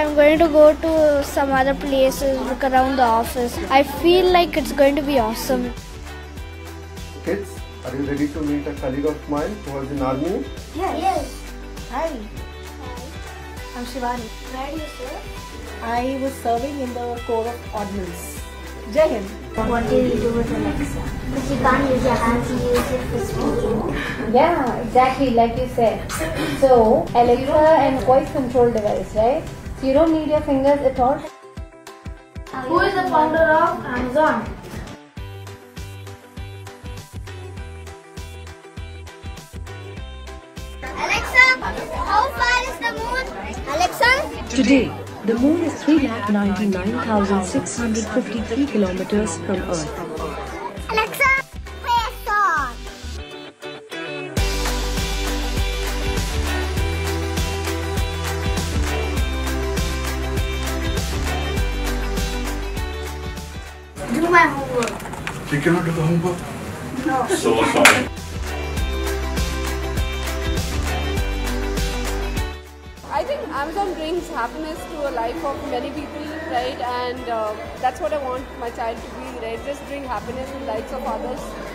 I'm going to go to some other places, look around the office. I feel like it's going to be awesome. Kids, are you ready to meet a colleague of mine who was in army? Yes. Hi. I'm Shivani. Where do you serve? I was serving in the Corps of Ordnance. Jai Hind. What do you do with Alexa? Because you can't use your hands, you use it for speaking. Yeah, exactly like you said. So, Alexa and voice control device, right? So you don't need your fingers at all. Who is the founder of Amazon? Alexa, how far is the moon? Alexa? Today, the moon is 3,99,653 kilometers from Earth. Alexa, play a song. Do my homework. You cannot do the homework? No. So sorry. I think Amazon brings happiness to a life of many people, right? And that's what I want my child to be, right? Just bring happiness in the lives of others.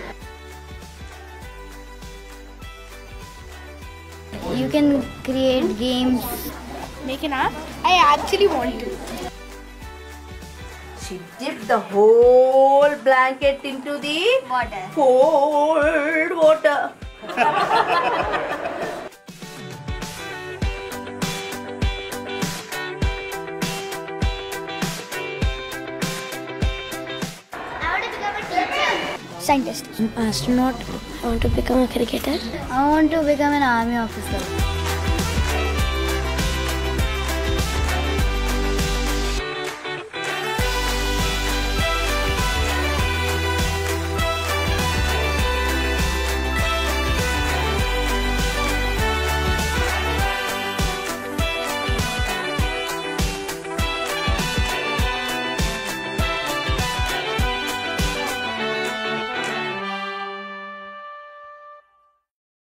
You can create games. Make an app? I actually want to. She dipped the whole blanket into the Water. cold water. Scientist. Astronaut. I want to become a cricketer. I want to become an army officer.